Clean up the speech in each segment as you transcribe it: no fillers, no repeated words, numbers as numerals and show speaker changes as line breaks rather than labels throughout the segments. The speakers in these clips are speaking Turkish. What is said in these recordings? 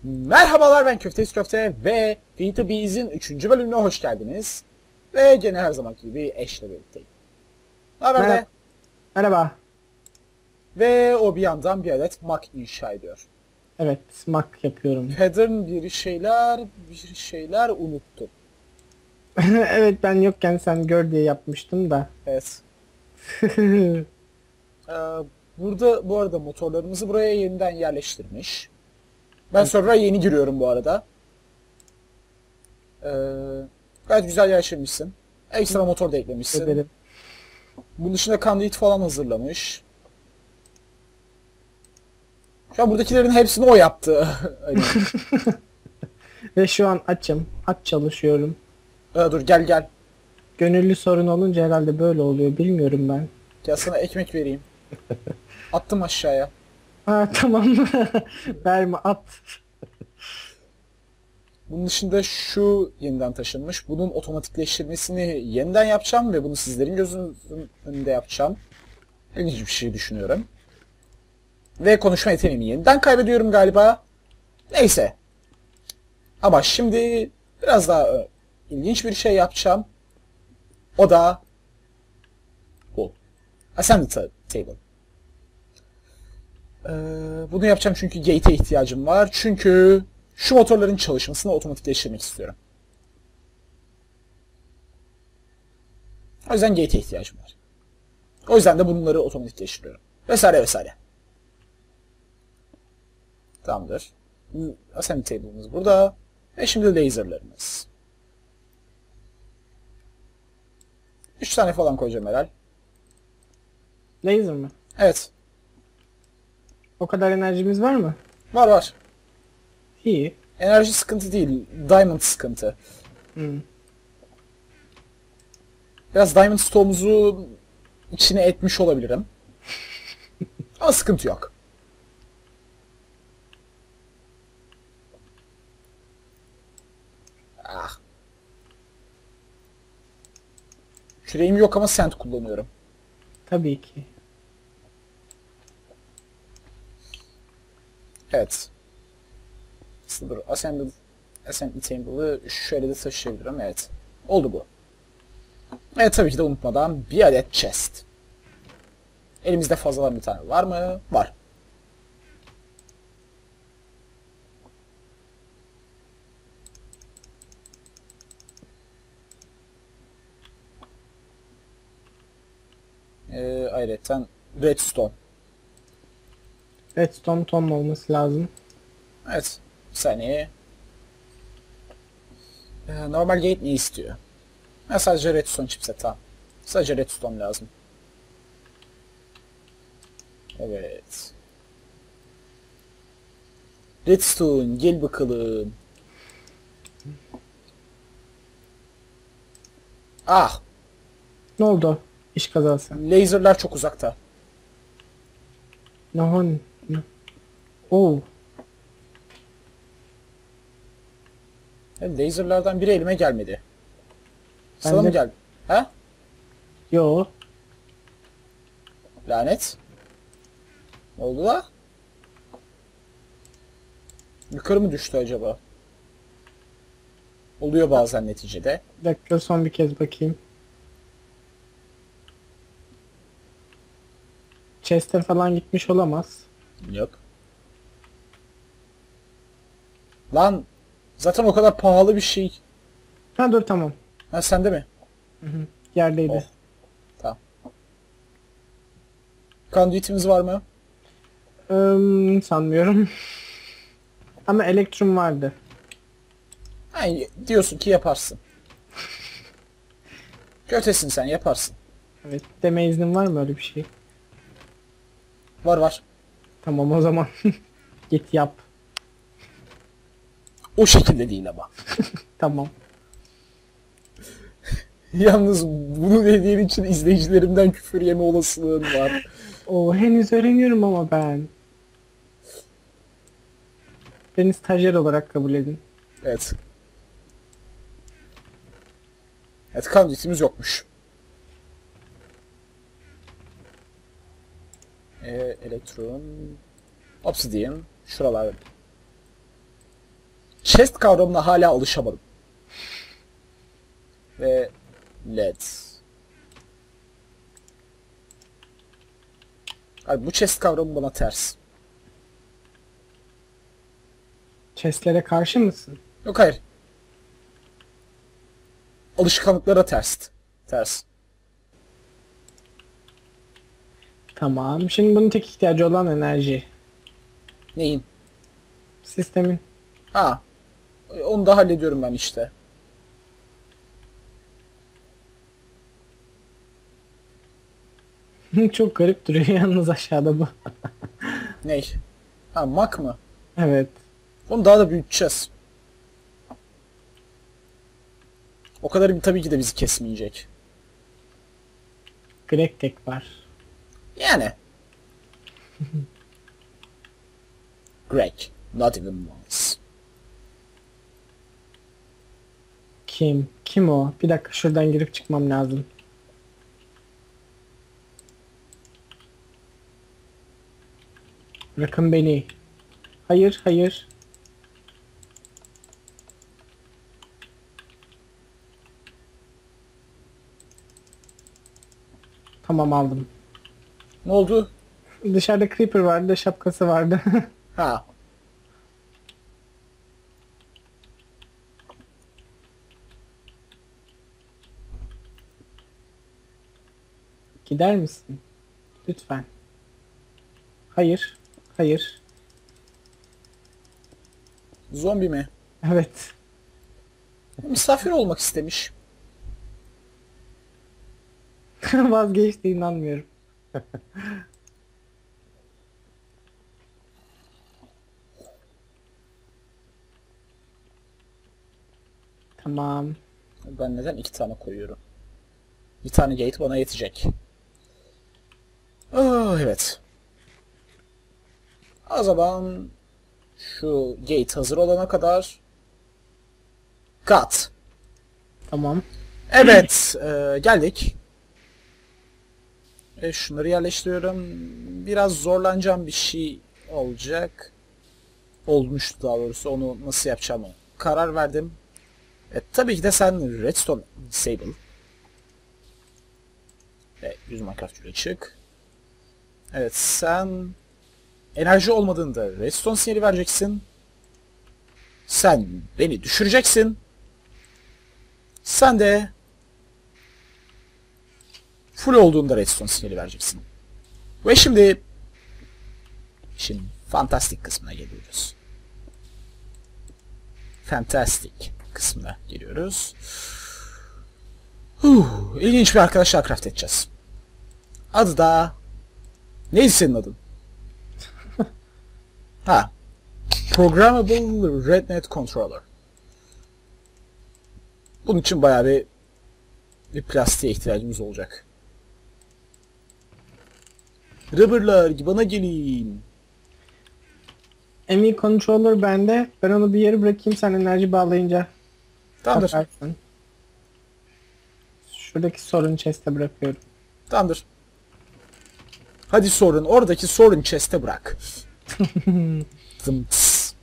Merhabalar, ben Köfteyiz Köfte ve Feat Bees'in 3. bölümüne hoş geldiniz. Ve gene her zamanki gibi Ash'le birlikteyim. Ne haber
Merhaba.
de?
Merhaba.
Ve o bir yandan bir adet mak inşa ediyor.
Evet, smack yapıyorum.
Pattern bir şeyler unuttum.
Evet, ben yokken sen gör diye yapmıştım da.
Evet. Ee, Burada bu arada motorlarımızı buraya yeniden yerleştirmiş. Ben server'a yeni giriyorum bu arada. Ee, Gayet güzel yerleştirmişsin. Ekstra motor da eklemişsin.
Ederim.
Bunun dışında kandit falan hazırlamış. Şu an buradakilerin hepsini o yaptı. Hani,
Ve şu an açım. Aç çalışıyorum.
dur gel.
Gönüllü sorun olunca herhalde böyle oluyor. Bilmiyorum ben.
Gel sana ekmek vereyim. Attım aşağıya.
Ha tamam. Verme at.
Bunun dışında şu yeniden taşınmış. Bunun otomatikleştirmesini yeniden yapacağım ve bunu sizlerin gözünüzün önünde yapacağım. İlginç bir şey düşünüyorum. Ve konuşma yeteneğimi yeniden kaybediyorum galiba. Neyse. Ama şimdi biraz daha ilginç bir şey yapacağım. O da bu. Assembly Table. Bunu yapacağım çünkü gate'e ihtiyacım var. Çünkü şu motorların çalışmasını otomatikleştirmek istiyorum. O yüzden gate'e ihtiyacım var. O yüzden de bunları otomatikleştiriyorum. Vesaire vesaire. Tamamdır. Assembly table'ımız burada. Ve şimdi laserlarımız. 3 tane falan koyacağım herhal.
Laser mı?
Evet.
O kadar enerjimiz var mı?
Var.
İyi.
Enerji sıkıntı değil. Diamond sıkıntı.
Hmm.
Biraz Diamond stoğumuzu içine etmiş olabilirim. Ama sıkıntı yok. Ah. Küreğim yok ama sand kullanıyorum.
Tabii ki.
Evet. Dur. Assembly table'ı şöyle de taşıyabilirim. Evet. Oldu bu. Evet, tabii ki de unutmadan bir adet chest. Elimizde fazladan bir tane var mı? Var. Ayrıca redstone.
Redstone ton olması lazım.
Evet. Bir saniye. Normal gate ne istiyor? Sadece redstone chipset, tamam. Sadece redstone lazım. Evet. Redstone gel bakalım. Ah!
Ne oldu? İş kazası.
Laserlar çok uzakta.
Nahon. Oo.
Laserlardan biri elime gelmedi. Sana
Ben
mı
de...
geldi? Ha?
Yo.
Lanet. Ne oldu la? Yukarı mı düştü acaba? Oluyor bazen neticede.
Bir dakika son bir kez bakayım. Chest'e falan gitmiş olamaz.
Yok. Lan zaten o kadar pahalı bir şey.
Ha dur tamam.
Ha, sende mi?
Yerdeydi.
Oh. Tamam. Conduit'imiz var mı?
Sanmıyorum. Ama elektrum vardı.
Yani diyorsun ki yaparsın. Kötesin, sen yaparsın.
Evet. Deme iznin var mı öyle bir şey?
Var.
Tamam o zaman. Git yap.
O şekilde değil ama.
Tamam.
Yalnız bunu dediğin için izleyicilerimden küfür yeme olasılığın var.
O henüz öğreniyorum ama ben. Beni stajyer olarak kabul edin.
Evet. Evet, conduit'imiz yokmuş. Elektron. Obsidian. Şuralar. chest kavramına hala alışamadım. Ve led. Abi bu chest kavramı bana ters.
Chestlere karşı mısın?
Yok hayır. Alışkanlıklara ters. Ters.
Tamam. Şimdi bunun tek ihtiyacı olan enerji.
Neyin?
Sistemin.
Ha. Onu da hallediyorum ben işte.
Çok garip duruyor yalnız aşağıda bu.
Ney? Ha mak mı?
Evet.
Onu daha da büyüteceğiz. O kadar tabii ki de bizi kesmeyecek.
Greg tek var.
Yani. Greg. Not even once.
Kim? Kim o? Bir dakika şuradan girip çıkmam lazım. Bırakın beni. Hayır, hayır. Tamam aldım.
Ne oldu?
Dışarıda creeper vardı, şapkası vardı.
Ha.
Gider misin? Lütfen. Hayır. Hayır.
Zombi mi?
Evet.
Misafir olmak istemiş.
Vazgeçti inanmıyorum. Tamam.
Ben neden 2 tane koyuyorum? Bir tane gate bana yetecek. Oh, evet. O zaman şu gate hazır olana kadar cut.
Tamam.
Evet, geldik. Şunları yerleştiriyorum. Biraz zorlanacağım bir şey olacak. Olmuştu daha doğrusu. Onu nasıl yapacağımı karar verdim. Tabii ki de sen redstone disable. Ve 100 Minecraft çık. Evet, sen enerji olmadığında redstone sinyali vereceksin. Sen beni düşüreceksin. Sen de full olduğunda redstone sinyali vereceksin. Ve şimdi işin fantastik kısmına geliyoruz. Fantastic kısmına geliyoruz. İlginç bir arkadaşlar craft edeceğiz. Adı da neydi senin adın? Ha. Programmable RedNet Controller. Bunun için bayağı bir plastiğe ihtiyacımız olacak. Rubberlar bana gelin.
ME controller bende. Ben onu bir yere bırakayım, sen enerji bağlayınca
Tamamdır.
takarsın. Şuradaki sorun chest'e bırakıyorum.
Tamamdır. Hadi sorun. Oradaki sorun chest'e bırak. Zımts.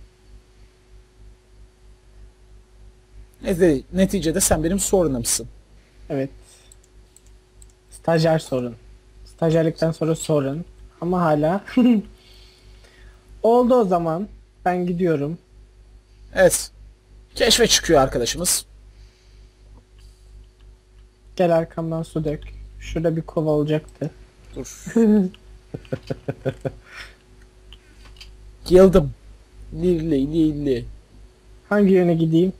Neticede sen benim sorunumsun.
Evet. Stajyer sorun. Stajyerlikten sonra sorun. Ama hala. Oldu o zaman. Ben gidiyorum.
Evet. Keşfe çıkıyor arkadaşımız.
Gel arkamdan su dök. Şurada bir kova olacaktı.
Dur. Geldim. Lili.
Hangi yöne gideyim?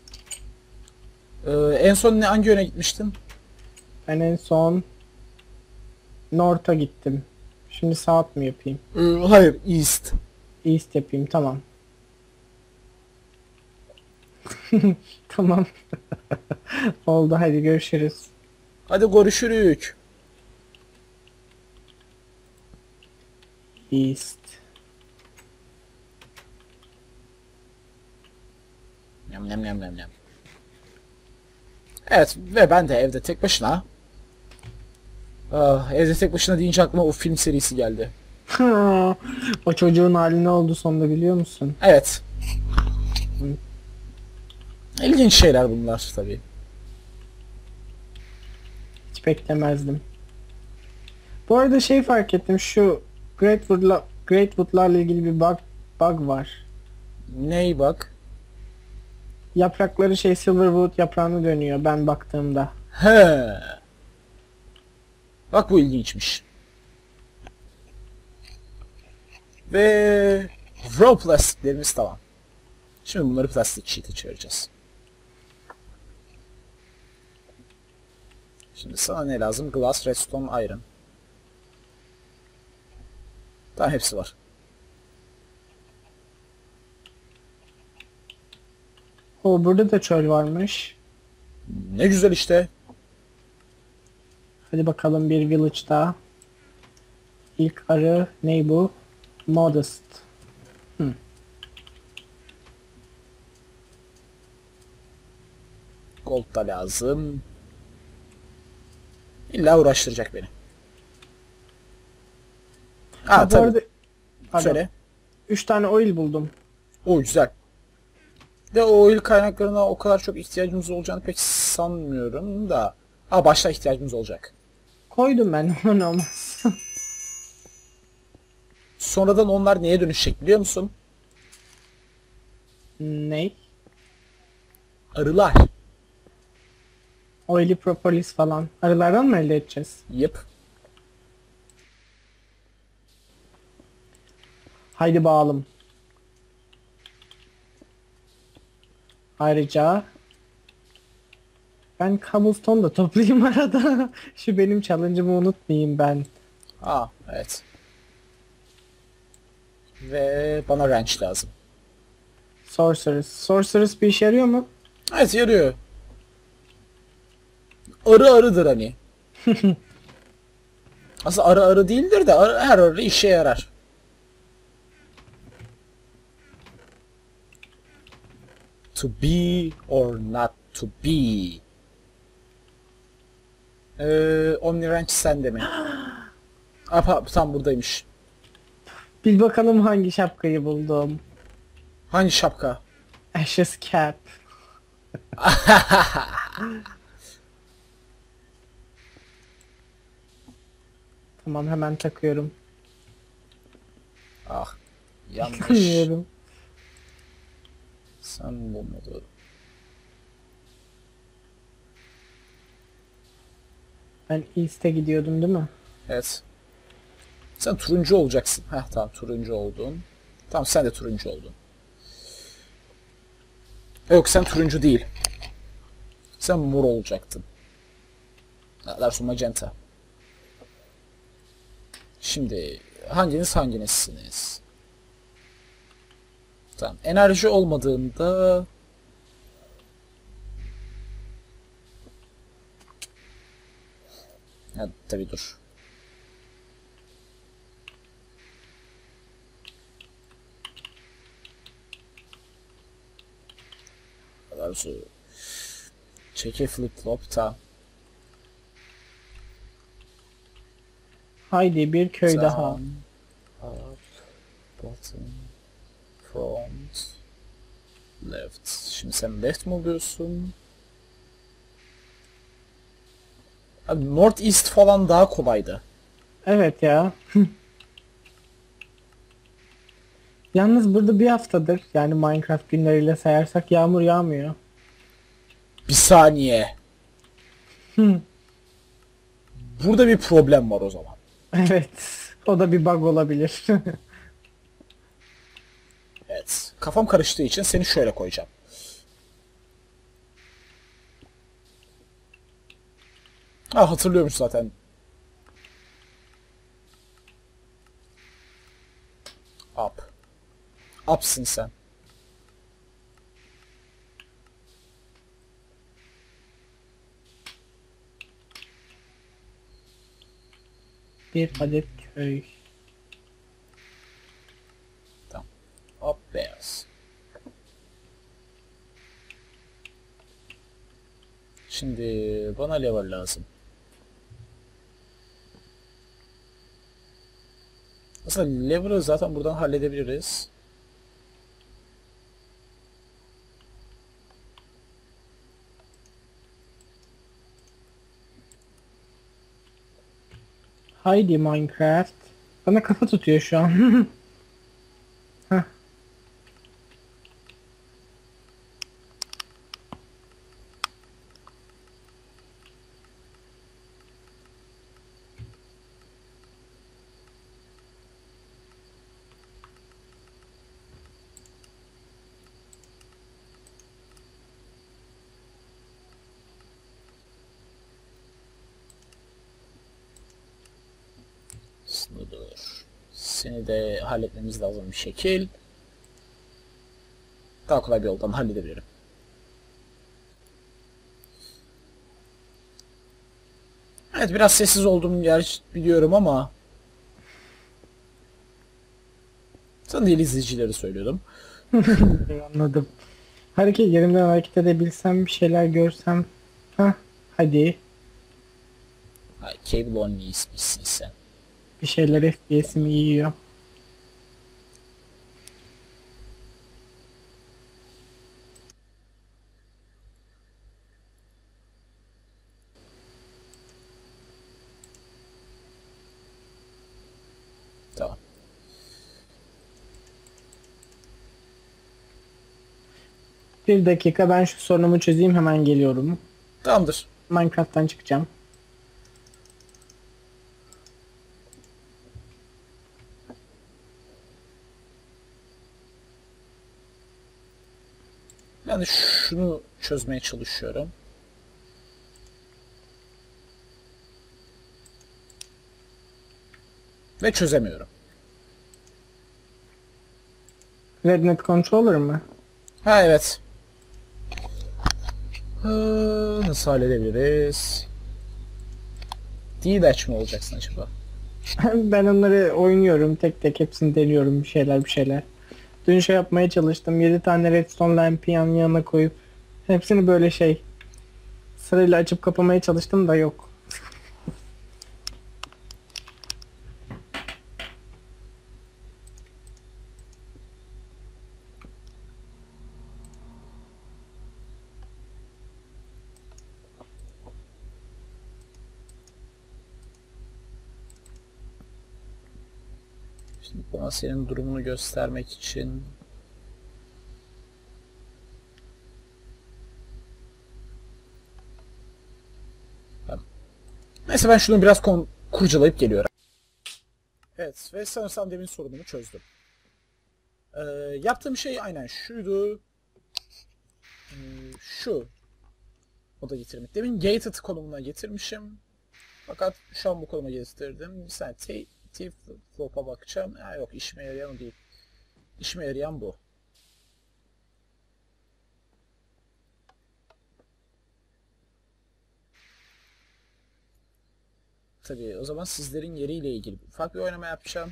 En son hangi yöne gitmiştin?
Ben en son North'a gittim. Şimdi South mu yapayım?
Hayır, East.
East yapayım, tamam. Tamam. Oldu, hadi görüşürüz.
Hadi görüşürük.
East.
Nem. Evet ve ben de evde tek başına. Evde tek başına deyince aklıma o film serisi geldi.
O çocuğun hali ne oldu sonunda biliyor musun?
Evet. İlginç şeyler bunlar tabii.
Hiç beklemezdim. Bu arada şey fark ettim, şu Greatwood'larla ilgili bir bug var.
Ney bak?
Yaprakları şey Silverwood yaprağına dönüyor ben baktığımda.
He. Bak bu ilginçmiş. Ve raw plastiklerimiz tamam. Şimdi bunları plastik sheet'e çevireceğiz. Şimdi sana ne lazım? Glass, redstone, iron. Tamam hepsi var.
O burada da çöl varmış.
Ne güzel işte.
Hadi bakalım bir village daha. İlk arı ne bu? Modest.
Gold da lazım. İlla uğraştıracak beni.
Ha, bu
tabii.
arada
Söyle.
3 tane oil buldum.
O güzel. De o oil kaynaklarına o kadar çok ihtiyacımız olacağını pek sanmıyorum da. Başta ihtiyacımız olacak.
Koydum ben onu olmaz.
Sonradan onlar neye dönüşecek biliyor musun?
Ne?
Arılar.
Oily propolis falan. Arılardan mı elde edeceğiz?
Yep.
Haydi bağalım. Ayrıca ben cobblestone da toplayayım arada. Şu benim challenge'ımı unutmayayım ben.
Evet. Ve bana wrench lazım.
Sorceress. Sorceress bir işe yarıyor mu?
Evet yarıyor. Arı arıdır hani. Aslında arı arı değildir de her arı işe yarar. To be or not to be. Omniwrench sende mi? Tam buradaymış.
Bil bakalım hangi şapkayı buldum.
Hangi şapka?
Ashes cap. Tamam hemen takıyorum.
Yanlış.
Bilmiyorum.
Sen bulmadın.
Ben East'e gidiyordum değil mi?
Evet. Sen turuncu olacaksın. Tamam turuncu oldun. Tamam sen de turuncu oldun. Yok sen turuncu değil. Sen mor olacaktın. Daha doğrusu magenta. Şimdi hanginizsiniz? Tamam. Enerji olmadığında tabii dur. Daha doğrusu çeke flip flop tamam.
Haydi bir köy daha.
Down, up, bottom, front, left. Şimdi sen left mi oluyorsun? Abi North East falan daha kolaydı.
Evet ya. Yalnız burada bir haftadır yani Minecraft günleriyle sayarsak yağmur yağmıyor.
Bir saniye.
Hı.
Burada bir problem var o zaman.
Evet. O da bir bug olabilir.
Evet. Kafam karıştığı için seni şöyle koyacağım. Hatırlıyormuş zaten. Up. Up'sın sen.
Bir adet köy.
Tamam. Up beyaz. Şimdi bana lever lazım. Aslında lever'ı zaten buradan halledebiliriz.
Haydi Minecraft. Bana kafa tutuyor şu an. Heh.
Dur. Seni de halletmemiz lazım bir şekil. Daha kolay bir yoldan halledebilirim. Evet, biraz sessiz olduğum yer biliyorum ama sana değil, izleyicileri söylüyordum.
Anladım. Yerimden hareket edebilsem, bir şeyler görsem. Hah, hadi.
Ay, Cable Only ismisin sen.
Bir şeyler FPS'imi yiyor.
Tamam.
Bir dakika, ben şu sorunumu çözeyim, hemen geliyorum.
Tamamdır.
Minecraft'tan çıkacağım.
Ben de şunu çözmeye çalışıyorum. Ve çözemiyorum.
Rednet Controller mı?
Ha, evet. Nasıl halledebiliriz? D-Dash mi olacaksın acaba?
Ben onları oynuyorum. Tek tek hepsini deniyorum, bir şeyler. Dün şey yapmaya çalıştım. 7 tane redstone lamp'i yan yana koyup hepsini böyle sırayla açıp kapamaya çalıştım da yok.
Şimdi bana senin durumunu göstermek için neyse, ben şunu biraz kurcalayıp geliyorum. Evet, ve sanırsam demin sorunumu çözdüm. Yaptığım şey aynen şuydu. Şu moda getirmek. Demin gated konumuna getirmişim. Fakat şu an bu konuma getirdim. Bir saniye T-flop'a bakacağım. Ha, yok, işime yarayan o değil. İşime yarayan bu. Tabii, o zaman sizlerin yeriyle ilgili ufak bir oynama yapacağım.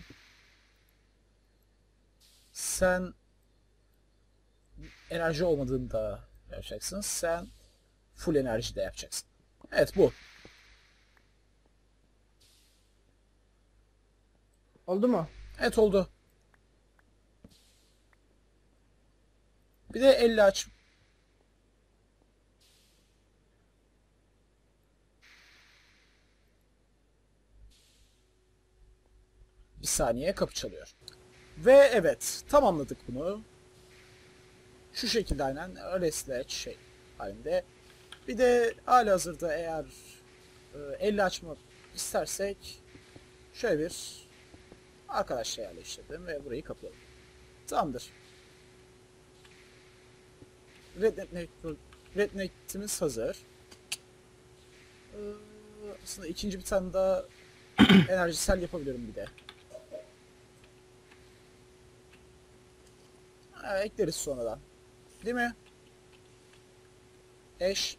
Sen enerji olmadığında yapacaksın. Sen full enerjide yapacaksın. Evet, bu.
Oldu mu?
Evet, oldu. Bir de elle aç. Bir saniye, kapı çalıyor. Ve evet, tamamladık bunu. Şu şekilde aynen öyle şey halinde. Bir de halihazırda eğer elle açmak istersek şöyle bir arkadaşla yerleştirdim ve burayı kapatalım. Tamamdır. Rednet'imiz hazır. Aslında ikinci bir tane daha enerjisel yapabilirim bir de. Ekleriz sonradan. Değil mi? Eş.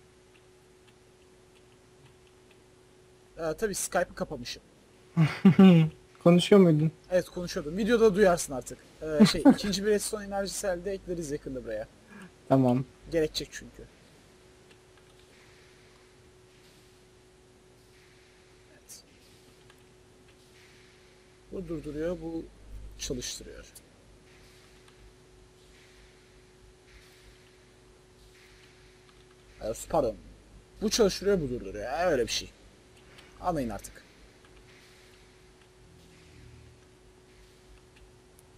Tabii Skype'ı kapamışım.
Konuşuyor muydun?
Evet, konuşuyordum. Videoda duyarsın artık. İkinci bir redstone enerjisel de ekleriz yakında buraya.
Tamam.
Gerekecek çünkü. Evet. Bu durduruyor, bu çalıştırıyor. Pardon. Bu çalıştırıyor, bu durduruyor. Öyle bir şey. Anlayın artık.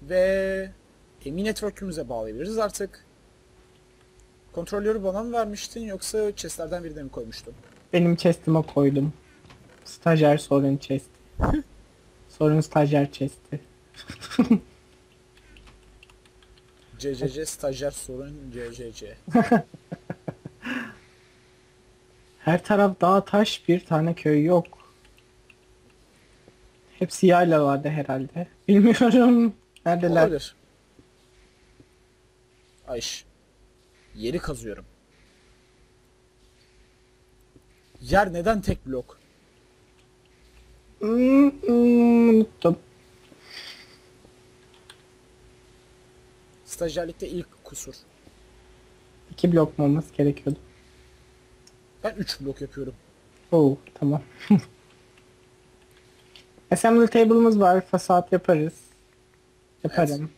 Ve Mi Network'ümüze bağlayabiliriz artık. Kontrolörü bana mı vermiştin yoksa chestlerden birine mi koymuştun?
Benim chest'ime koydum. Stajyer sorun chest. Sorun stajyer chest'i.
CCC stajyer sorun CCC.
Her taraf dağ taş, bir tane köy yok. Hepsi yaylalarda herhalde. Bilmiyorum. Neredeler?
Olabilir. Ayş. Yeri kazıyorum. Yer neden tek blok?
Unuttum.
Stajyerlikte ilk kusur.
2 blok mu olması gerekiyordu?
Ben 3 blok yapıyorum.
Oo, tamam. Assembly table'ımız var. Fasat yaparız. Yaparım.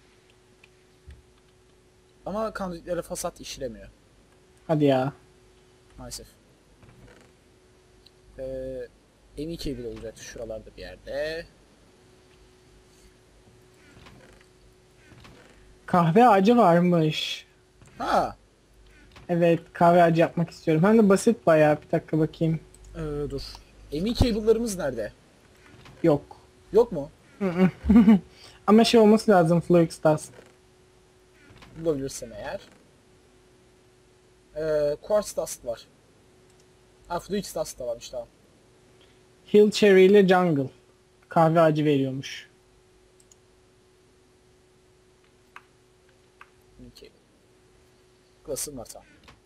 Ama kandidatlere fasat işlemiyor.
Hadi ya.
Maalesef. Mi cable olacaktı şuralarda bir yerde.
Kahve ağacı varmış.
Ha,
Evet, kahve ağacı yapmak istiyorum. Hem de basit bayağı. Bir dakika bakayım.
dur. Mi cable'larımız nerede?
Yok.
Yok mu?
Ama şey olması lazım, Flux Dust.
Bulabilirsem eğer. Quartz dust var. Ha, Fluix dust da varmış, tamam.
Hill Cherry ile Jungle. Kahve ağacı veriyormuş.
Mi cable. Klasım var, tamam.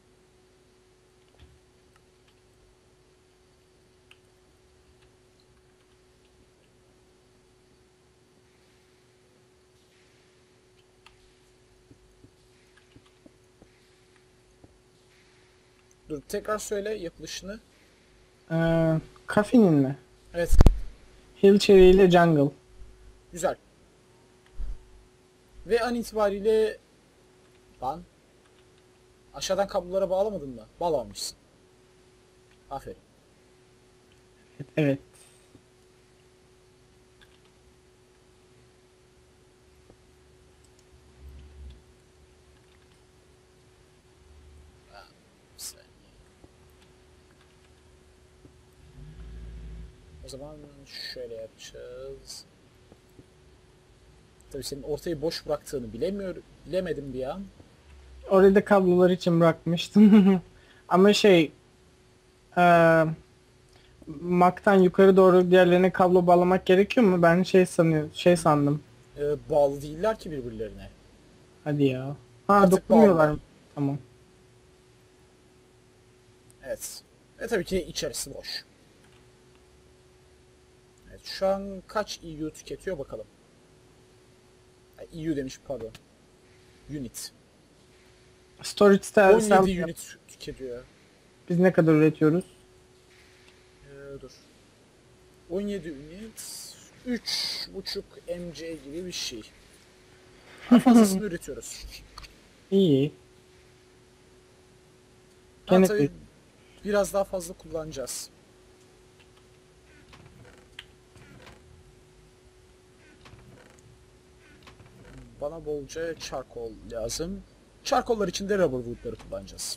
Dur, tekrar söyle yapılışını.
Kafenin mi?
Evet,
Hill Cherry ile Jungle.
güzel. Ve an itibariyle... Lan. Aşağıdan kablolara bağlamadın mı? Bağlamamışsın. Aferin.
Evet.
Bir saniye. O zaman şöyle yapacağız. Tabii senin ortayı boş bıraktığını bilemedim bir an.
Orada da kablolar için bırakmıştım. Ama şey... Mac'tan yukarı doğru diğerlerine kablo bağlamak gerekiyor mu? Ben şey sandım.
Bağlı değiller ki birbirlerine.
Hadi ya. Ha,
Artık
dokunmuyorlar
bağlı.
mı? Tamam.
Evet. Ve tabii ki içerisi boş. Evet, şu an kaç EU tüketiyor bakalım. EU demiş, pardon. Unit.
Storage cell
17 unit tüketiyor.
biz ne kadar üretiyoruz?
Dur. 17 unit 3,5 mc gibi bir şey. Daha fazlasını üretiyoruz.
İyi.
Ha,
Gene
tabii biraz daha fazla kullanacağız. Bana bolca charcoal lazım. Charcoal'lar için de rubber wood'ları kullanacağız.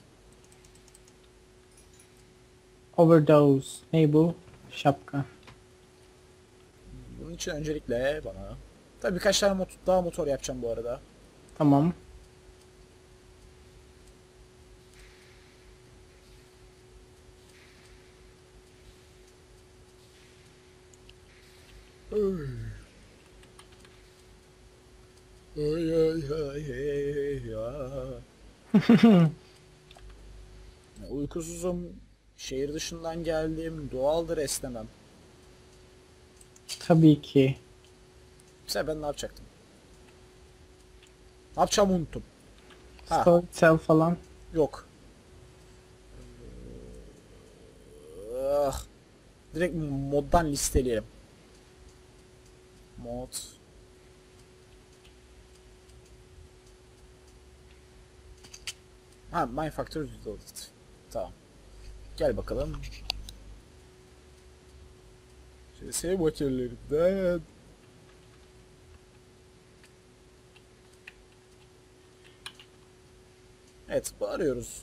overdose. Ne bu? Şapka.
Bunun için öncelikle bana... Tabii birkaç tane daha motor yapacağım bu arada.
Tamam.
Ay ay ay ay ay. Uykusuzum. Şehir dışından geldim. Doğaldır, esnemem.
Tabii ki.
Mesela ben ne yapacaktım? Ne yapacağımı unuttum. Ha,
Storage cell falan.
yok. Ah. Direkt moddan listeleyelim. Mod. Ha, Minefactor Reloaded. Tamam. Gel bakalım. CS makinelerinden. Evet, bağırıyoruz.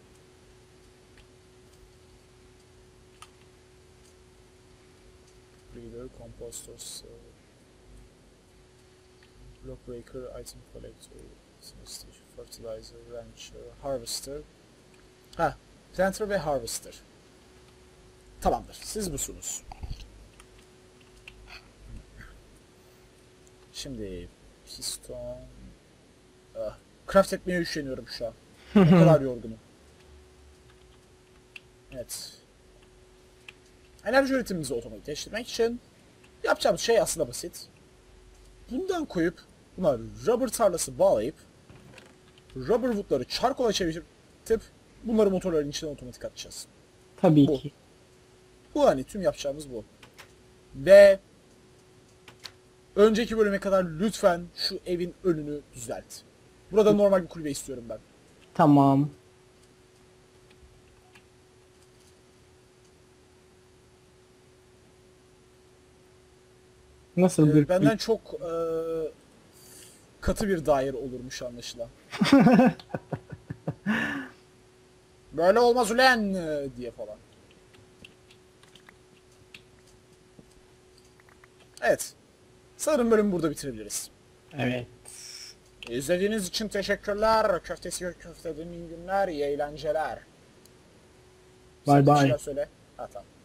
Breeder, Compostos, Block Breaker, Item Collector, Station, Fertilizer, Rancher, Harvester. Ha, Planter ve Harvester. Tamamdır, siz busunuz. Şimdi piston... craft etmeye üşeniyorum şu an. O kadar yorgunum. Evet. Enerji üretimimizi otomatikleştirmek için yapacağımız şey aslında basit. Bundan koyup buna rubber tarlası bağlayıp rubber woodları charcoal'a çevirip bunları motorların içine otomatik atacağız.
Tabii
Bu.
ki.
Bu hani tüm yapacağımız bu. Ve önceki bölüme kadar lütfen şu evin önünü düzelt. Burada normal bir kulübe istiyorum ben.
Tamam. Nasıl bir
Benden çok katı bir daire olurmuş anlaşılan. Böyle olmaz ulan diye falan. Evet. Sanırım bölümü burada bitirebiliriz.
Evet.
İzlediğiniz için teşekkürler. Köftesi köfteden iyi günler, iyi eğlenceler.
Bye
Sen de bir
bye.
şeyler söyle. Ha tamam.